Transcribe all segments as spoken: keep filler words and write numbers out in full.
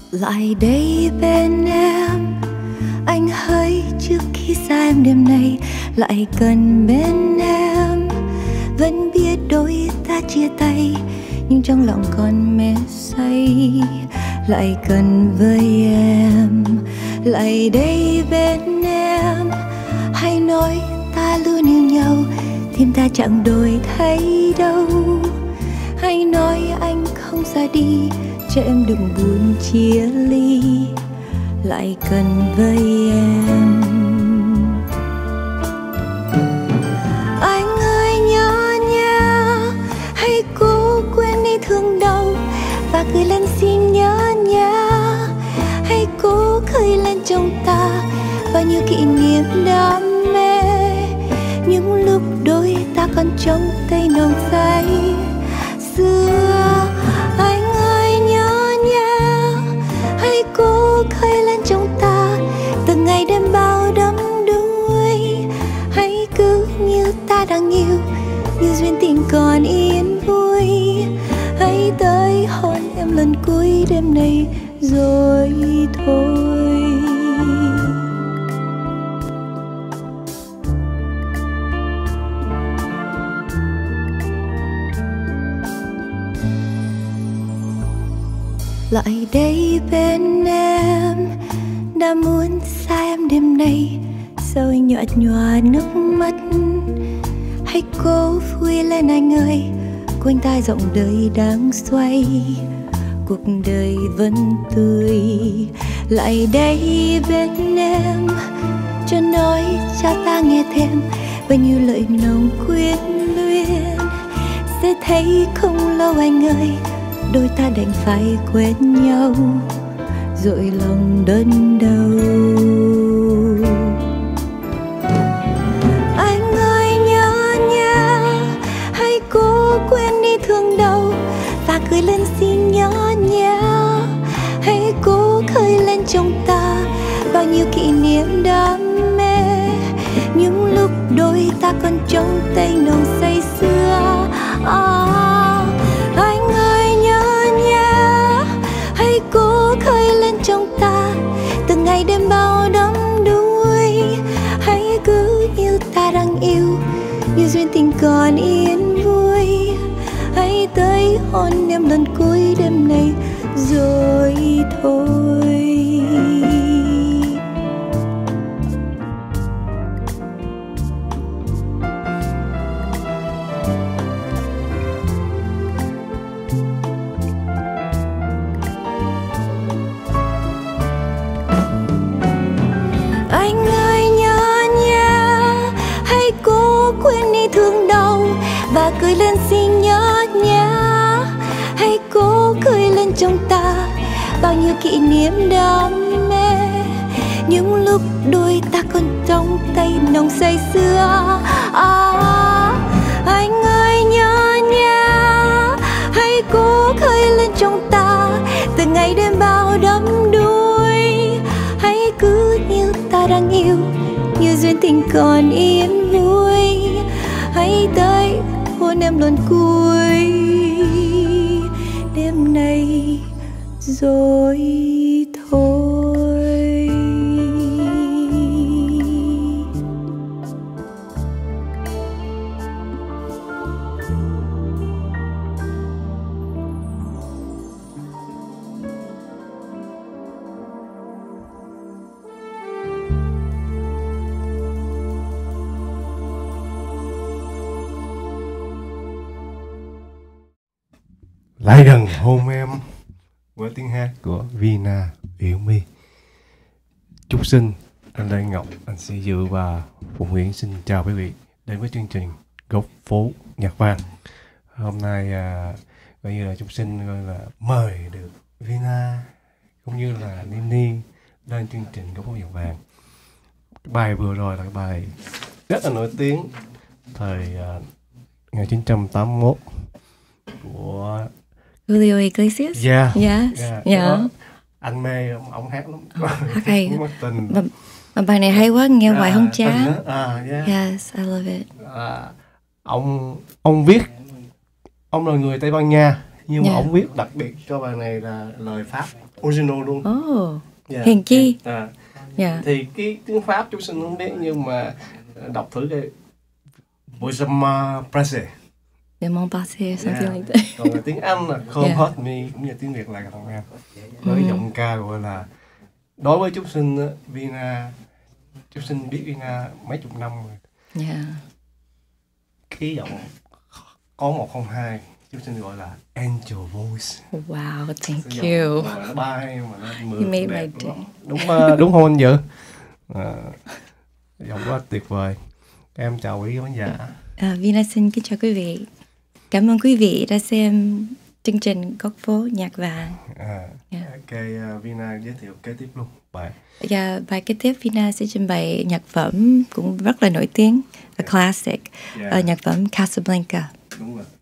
Lại đây bên em, anh hỡi trước khi xa em đêm nay. Lại gần bên em, vẫn biết đôi ta chia tay, nhưng trong lòng còn mê say. Lại gần với em, lại đây bên em, hãy nói ta luôn yêu nhau, tim ta chẳng đổi thay đâu. Hãy nói anh không ra đi, cho em đừng buồn chia ly. Lại gần với em, anh ơi nhớ nha, hãy cố quên đi thương đau và cười lên xin nhớ nha. Hãy cố khơi lên trong ta bao nhiêu kỷ niệm đam mê, những lúc đôi ta còn trong tay nồng say xưa. Anh ơi nhớ nha, hãy cố khơi lên trong ta từng ngày đêm bao đắm đuối. Hãy cứ như ta đang yêu, như duyên tình còn yên vui. Hãy tới hôn em lần cuối đêm nay rồi thôi. Lại đây bên em, đã muốn xa em đêm nay, sao anh nhọt nhòa nước mắt. Hãy cố vui lên anh ơi, quanh ta rộng đời đang xoay, cuộc đời vẫn tươi. Lại đây bên em, cho nói cho ta nghe thêm bao nhiêu lời nồng quyến luyến. Sẽ thấy không lâu anh ơi, đôi ta đành phải quên nhau, rồi lòng đớn đau. Anh ơi nhớ nha, hãy cố quên đi thương đau và cười lên xin nhớ nha. Hãy cố khơi lên trong ta bao nhiêu kỷ niệm đam mê, những lúc đôi ta còn trong tay nồng say xưa. À, anh ơi nhớ nha, hãy cố khơi lên trong ta từng ngày đêm bao đắm đuối. Hãy cứ như ta đang yêu, như duyên tình còn yên vui. Hãy tới hôn em lần cuối đêm nay rồi thôi. Anh ơi nhớ nha, hãy cố quên đi thương đau và cười lên xin nhớ nha. Hãy cố khơi lên trong ta bao nhiêu kỷ niệm đam mê, những lúc đôi ta còn trong tay nồng say xưa. À, anh ơi nhớ nha, hãy cố khơi lên trong ta từng ngày đêm bao đắm đuối. Hãy cứ như ta đang yêu, như duyên tình còn yên vui. Hãy tới hôn em lần cuối đêm nay rồi thôi. Lại gần hôn em với tiếng hát của Vina Uyển My. Chúc Sinh, anh Lê Ngọc, anh Sĩ Dự và Phụng Nguyễn xin chào quý vị đến với chương trình Góc Phố Nhạc Vàng. Hôm nay à, coi như là Chúc Sinh gọi là mời được Vina cũng như là Nini lên chương trình Góc Phố Nhạc Vàng. Cái bài vừa rồi là cái bài rất là nổi tiếng thời à, một nghìn chín trăm tám mươi mốt của Julio Iglesias. Yeah. Yes. Yeah. Yeah. Anh mê ông, ông hát lắm. Hát hay. Mất tình. Và, và bài này hay quá, nghe À, hoài không chán. À, yeah. Yes, I love it. À, ông ông viết, ông là người Tây Ban Nha Nhưng mà Yeah. ông viết đặc biệt cho bài này là lời Pháp original luôn. Oh, Yeah. hèn chi. À, Yeah. thì cái tiếng Pháp chúng sinh không biết, nhưng mà đọc thử cái Boisama Presse. De mon passé, something Yeah. like that. Còn là tiếng Anh là Come Yeah. Hurt Me, cũng như tiếng Việt là thằng em. Với Mm. giọng ca gọi là, đối với chúng sinh á, Vina, chúng sinh biết Vina mấy chục năm rồi. Yeah. Cái giọng có một không hai chúng sinh gọi là Angel Voice. Wow, thank Cái giọng you. mà nó bay mà nó mượt You made đẹp my lắm. day. Đúng uh, đúng không anh Dự? À, giọng quá tuyệt vời. Em chào quý khán giả. À, Vina xin kính chào quý vị. Cảm ơn quý vị đã xem chương trình Góc phố Nhạc Vàng. À, Yeah. ok, uh, Vina giới thiệu kế tiếp luôn bài. Và bài kế tiếp Vina sẽ trình bày nhạc phẩm cũng rất là nổi tiếng, a classic, Yeah. uh, nhạc phẩm Casablanca. Đúng rồi.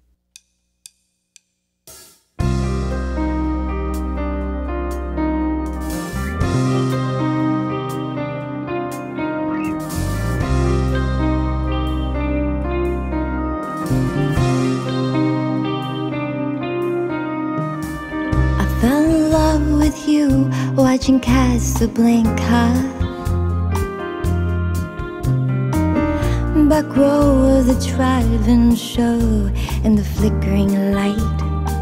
I fell in love with you watching Casablanca. Back row of the drive-in show in the flickering light.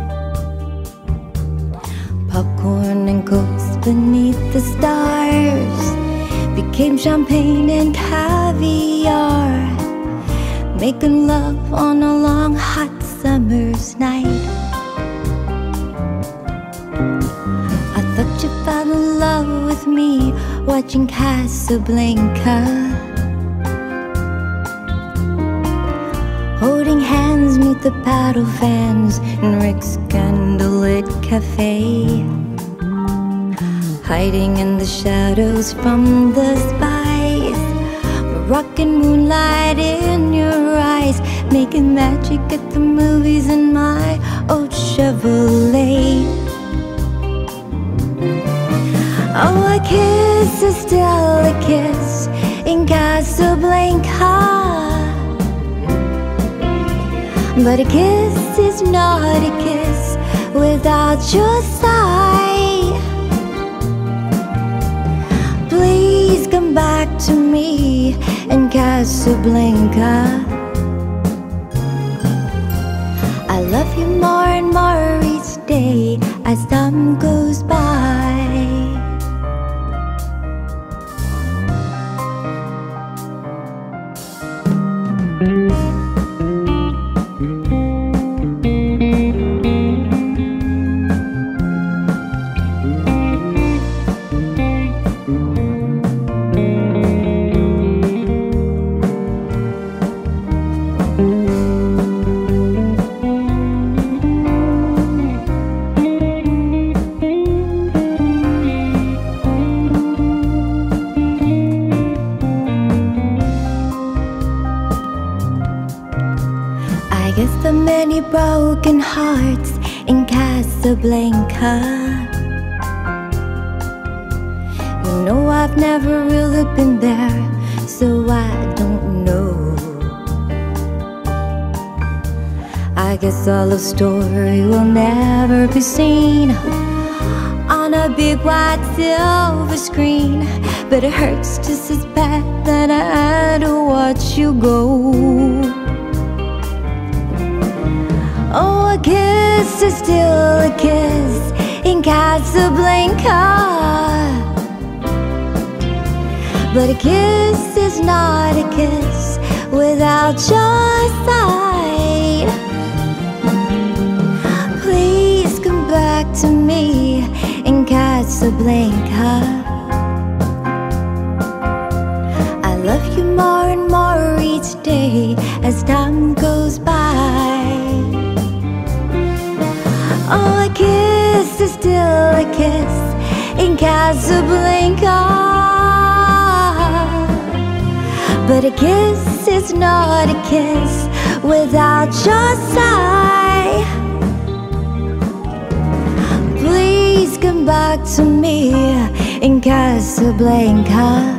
Popcorn and cokes beneath the stars became champagne and caviar, making love on a long hot summer's night. I thought you fell in love with me watching Casablanca, holding hands neath the paddle fans in Rick's candlelit cafe, hiding in the shadows from the spies, rocking moonlight in your eyes, making magic at the movies in my old Chevrolet. Oh, a kiss is still a kiss in Casablanca, but a kiss is not a kiss without your sigh. Please come back to me in Casablanca. I love you more and more each day as time goes by. I guess the many broken hearts in Casablanca. You know I've never really been there, so I don't know. I guess all the story will never be seen on a big white silver screen, but it hurts just as bad that I had to watch you go. Oh, a kiss is still a kiss in Casablanca, but a kiss is not a kiss without your side. Please come back to me in Casablanca. I love you more and more each day as time goes by. Oh, a kiss is still a kiss in Casablanca, but a kiss is not a kiss without your sigh. Please come back to me in Casablanca.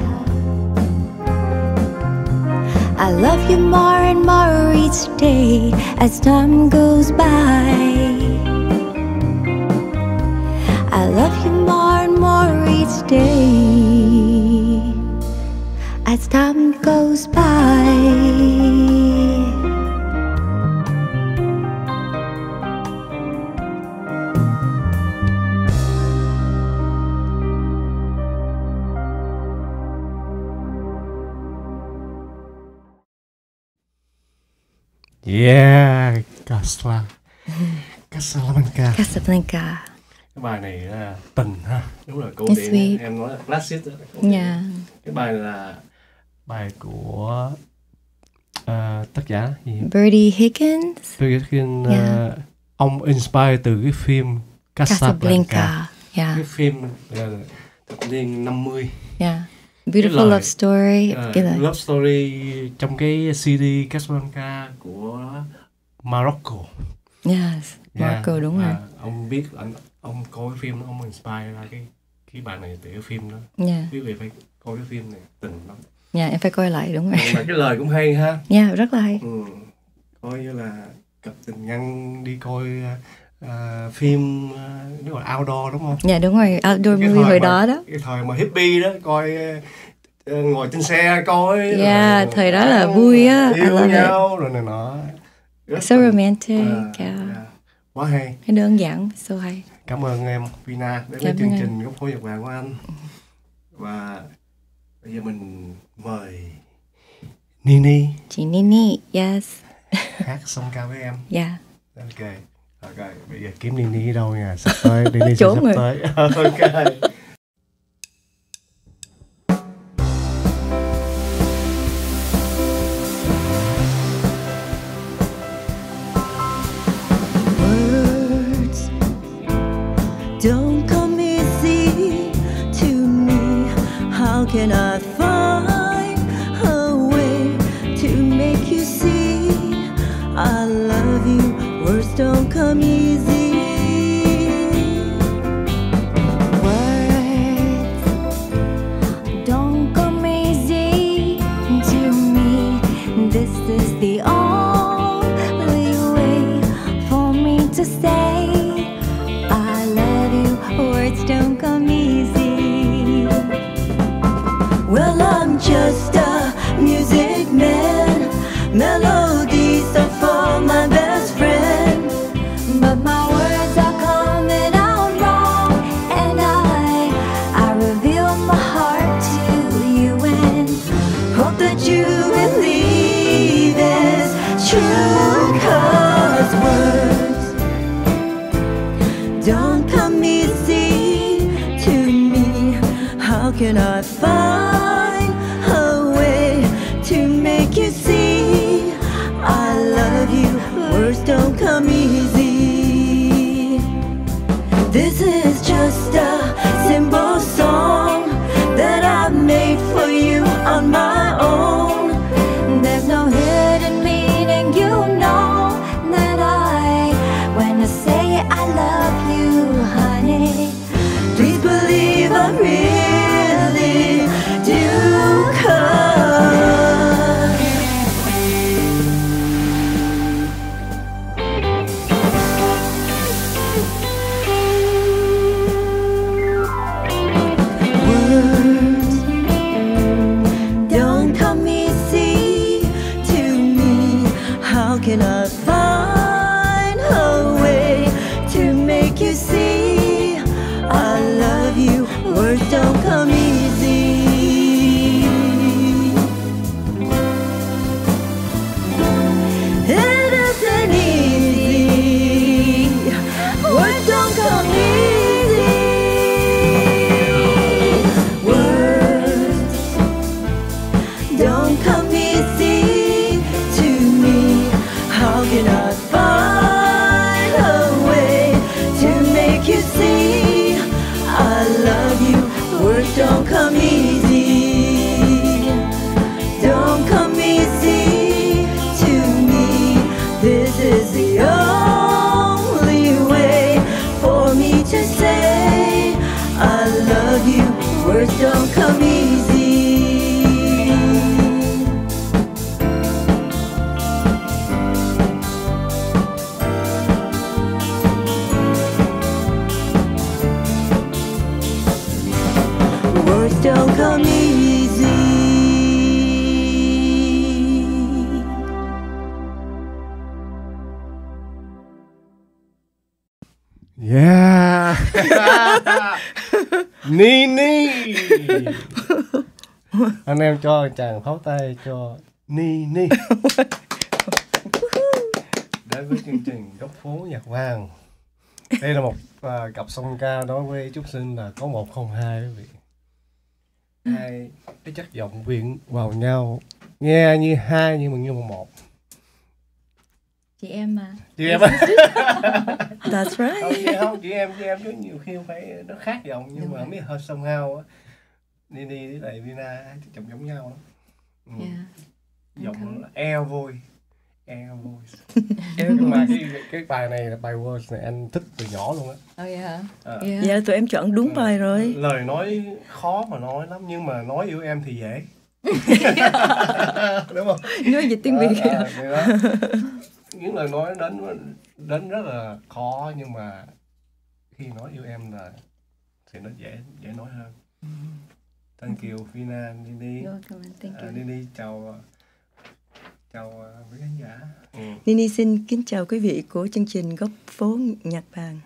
I love you more and more each day as time goes by. love you more and more each day as time goes by. Yeah, Casla Casablanca. Casablanca. Cái bài này là tình ha, đúng là cổ It's điển. sweet. Em nói là classic đó. Cổ Yeah. điển. Cái bài này là bài của uh, tác giả gì? Bertie Higgins. Bertie Higgins. Yeah. Uh, ông inspire từ cái phim Casablanca. Casablanca. Yeah. Cái phim uh, thập niên năm mươi. Yeah. Beautiful lời- love story. Uh, Cái lời. love story trong cái xê đê Casablanca của Morocco. Yes. Yeah, Marco đúng rồi. và ông biết anh ông coi cái phim đó, ông inspire ra cái cái bài này từ cái phim đó. Yeah. Quý vị phải coi cái phim này tình lắm. Yeah, em phải coi lại đúng rồi. Nhưng mà cái lời cũng hay ha. Yeah, rất là hay. Ừ. Coi như là cặp tình nhân đi coi uh, phim uh, nếu là outdoor đúng không? Yeah, đúng rồi. Outdoor Cái movie thời hồi mà- đó đó. Cái thời mà hippie đó coi uh, ngồi trên xe coi. Yeah, rồi thời đó là ăn, vui á. I yêu love it. nhau rồi này nọ. Rất So là- romantic. À, Yeah. yeah. Quá hay. Cái đơn giản, so hay. Cảm ơn em Vina đến với Cảm ơn chương em. trình Góc Phố Nhật Bản của anh. Và bây giờ mình mời Nini Chị Nini, yes. hát song ca với em. Yeah. Ok. Ok, bây giờ kiếm Nini ở đâu nha. Sắp tới Nini sẽ Trốn sắp rồi. tới. Ok. Words don't come easy to me. How can I find a way to make you see I love you? Words don't come easy. Words don't come easy to me. This is the only way for me to say I love you. Words don't come easy. Well, I'm just a music man. Melodies are for my best friend, but my words are coming out wrong, and I I reveal my heart to you and hope that you believe it's true. 'Cause words don't come easy to me. How can I find a way to make you see I love you? Words don't come easy. This is just a simple song that I made for you on my own. There's no hidden meaning, you know that I, when I say I love you, honey, please believe I really do. 'Cause words don't come easy to me. How can I find a way to make you see I love you? Words don't come easy. It isn't easy. Words don't come easy. Words don't come easy to me. How can I có nghĩ gì. Yeah. Nini. Anh em cho chàng pháo tay cho Nini. Đến với chương trình Góc Phố Nhạc Vàng. Đây là một uh, cặp song ca đối với Trúc Sinh là có một không hai quý vị. Hai cái chất giọng quyện vào nhau, nghe như hai nhưng mà như một một. Chị em mà. Chị em á. That's right. Không, chị không, chị em, chị em chứ nhiều khi phải nó khác giọng nhưng đúng mà không biết hơi somehow á. Nini với lại Vina giọng giống nhau lắm. Ừ. Yeah. Giọng là air voice. Air voice. Nhưng mà cái cái bài này là bài voice này anh thích từ nhỏ luôn á. Oh yeah. À. Yeah. Dạ tụi em chọn đúng bài rồi. Lời nói khó mà nói lắm nhưng mà nói yêu em thì dễ. Đúng không? Nói dịch tiếng Việt. À, à, những lời nói đến đến rất là khó nhưng mà khi nói yêu em là thì nó dễ dễ nói hơn. Thank you Vina, Nini. You're welcome, thank you. À, Nini chào chào quý khán giả. Ừ. Nini xin kính chào quý vị của chương trình Góc Phố Nhạc Vàng.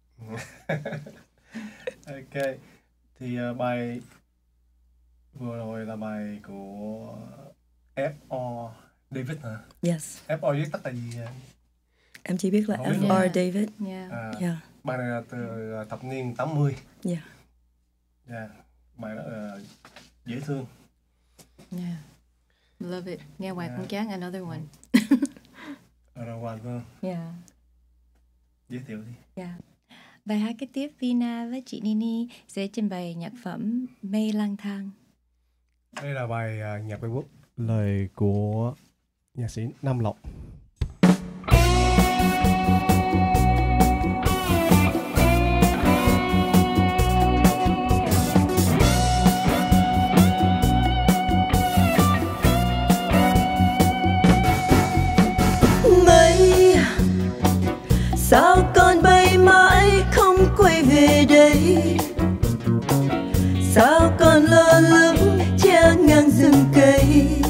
Ok, thì uh, bài vừa rồi là bài của ép o David hả? Yes. ép o viết tắt là gì? Em chỉ biết là Không biết F luôn. R David. Yeah. À, Yeah. bài này là từ thập niên tám mươi. Yeah. Yeah. Bài đó là dễ thương. Yeah. Love it. Nghe hoài Yeah. cũng chán. Another one. Another one luôn. Yeah. Giới thiệu đi. Yeah. Bài hát kế tiếp Vina với chị Nini sẽ trình bày nhạc phẩm Mây Lang Thang. Đây là bài uh, nhạc Bay Quốc, lời của nhạc sĩ Nam Lộc. Mây sao con bay mãi không quay về đây, sao con lơ lửng che ngang rừng cây,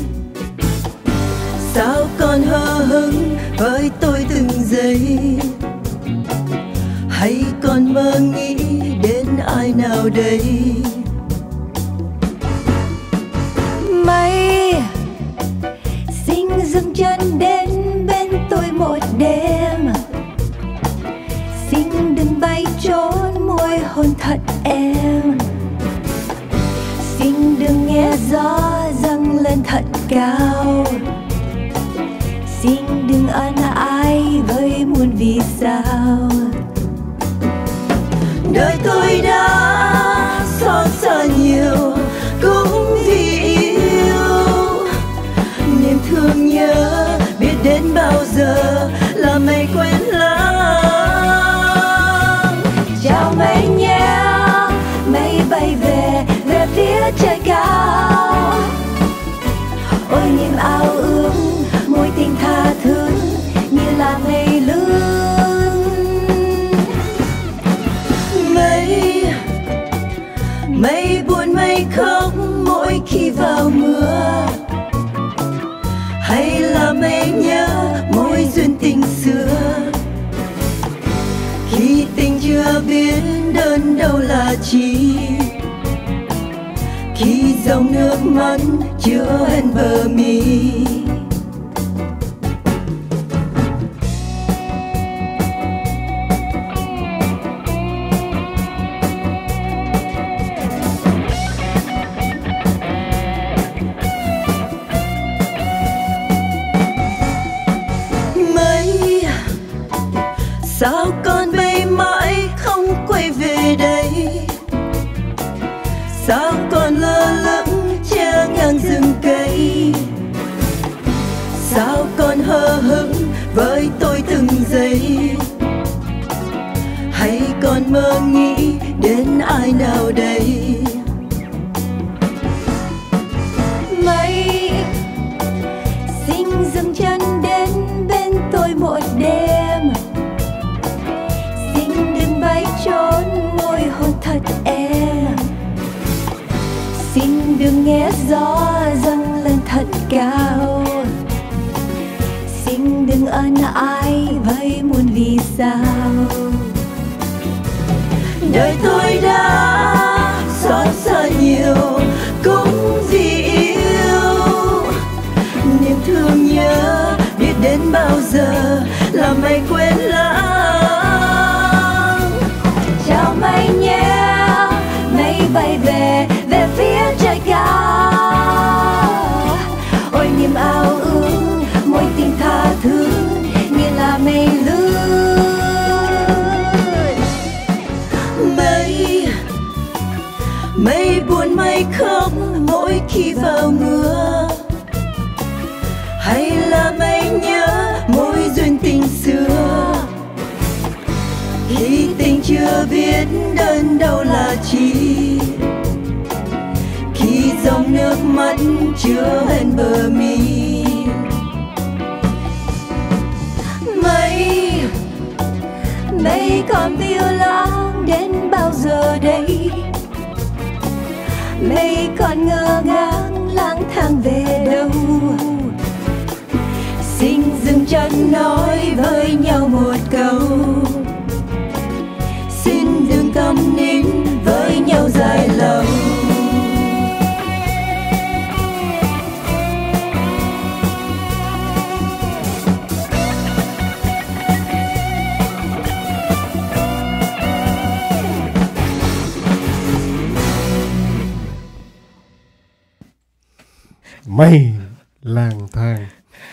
sao con hờ hững với tôi từng giây, hay con mơ nghĩ đến ai nào đây. Mây xin dừng chân đến bên tôi một đêm, xin đừng bay trốn môi hôn thật em, xin đừng nghe gió dâng lên thật cao, xin đừng ân ái với muôn vì sao. Đời tôi đã xót xa nhiều cũng vì yêu, niềm thương nhớ biết đến bao giờ là mây quên lãng. Chào mây nhé, mây bay về về phía trời cao, ôi niềm ao ước mối tình tha thứ như là mây lướt. Mây mây buồn mây khóc mỗi khi vào mưa, hay là mây nhớ mối duyên tình xưa, khi tình chưa biết đơn đâu là chi, khi dòng nước mắt chưa hết bờ mi. Mây sao con bay mãi không quay về đây, sao con lơ lửng che ngang rừng cây, sao con hờ hững với tôi từng giây, hay con mơ nghĩ đến ai nào đây. Mây xin dừng chân đến bên tôi một đêm, xin đừng bay trốn môi hôn thật em, xin cao. Xin đừng ân ái với muôn vì sao. Đời tôi đã xót xa nhiều cũng vì yêu. Niềm thương nhớ biết đến bao giờ là mây quên lãng. Chào mây nhé, mây bay về về phía trời cao. Ôi niềm ao ước mối tình tha thứ như là mây lướt. Mây mây buồn mây khóc mỗi khi vào mưa, hay là mây nhớ mối duyên tình xưa. Khi tình chưa biết đớn đau là chi, khi dòng nước mắt chưa bên bờ mi. Mây Mây còn phiêu lãng đến bao giờ đây? Mây còn ngơ ngác lang thang về đâu? xin dừng chân nói với nhau một câu, xin đừng câm nín với nhau dài lâu. Mây lang thang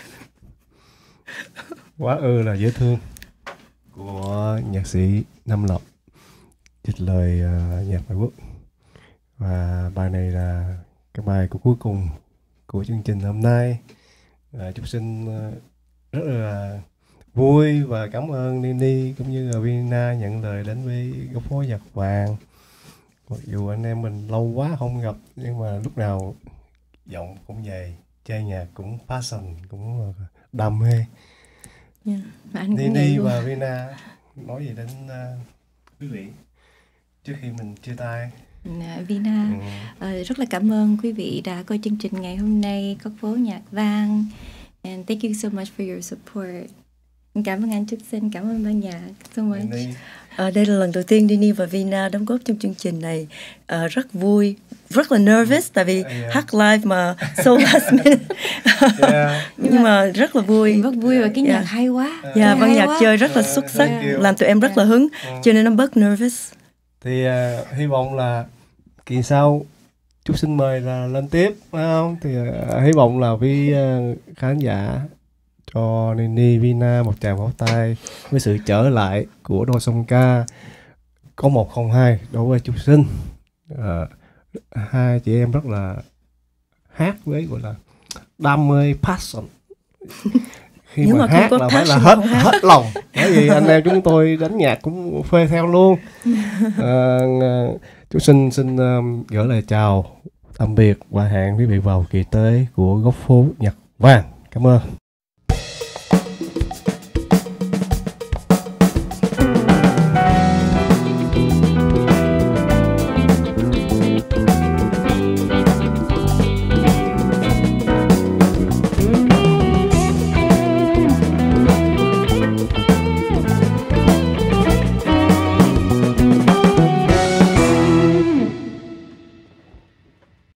quá ư là dễ thương của nhạc sĩ Nam Lộc, dịch lời uh, nhạc ngoại quốc. Và bài này là cái bài của cuối cùng của chương trình hôm nay. uh, Chúc Sinh uh, rất là vui và cảm ơn Nini cũng như là Vina nhận lời đến với góc phố nhạc vàng. Mặc dù anh em mình lâu quá không gặp, nhưng mà lúc nào giọng cũng vậy, chơi nhạc cũng passion, cũng đam mê. Yeah, anh cũng Nini và Vina nói gì đến uh, quý vị trước khi mình chia tay? Vina, ừ. uh, rất là cảm ơn quý vị đã coi chương trình ngày hôm nay Góc phố nhạc vang, and thank you so much for your support. Cảm ơn anh Trúc Sinh, cảm ơn ban nhạc so much. À, đây là lần đầu tiên Nini và Vina đóng góp trong chương trình này. À, rất vui, rất là nervous tại vì yeah. hát live mà so last minute. yeah. Nhưng mà rất là vui, rất vui và cái nhạc yeah. hay quá. Dạ, yeah, ban nhạc quá. Chơi rất là xuất sắc, yeah. làm tụi em rất là hứng, yeah. cho nên nó bớt nervous. Thì uh, hy vọng là kỳ sau Trúc Sinh mời là lên tiếp, phải không? Thì uh, hy vọng là với uh, khán giả cho Nini, Vina một tràng pháo tay với sự trở lại của đôi song ca có một không hai đối với Trúc Sinh. Uh, hai chị em rất là hát với gọi là đam mê, passion. Khi Nếu mà, mà hát là phải là hết hết lòng, bởi vì anh em chúng tôi đánh nhạc cũng phê theo luôn. uh, Trúc Sinh xin um, gửi lời chào tạm biệt và hẹn quý vị vào kỳ tới của Góc phố nhạc vàng. Cảm ơn.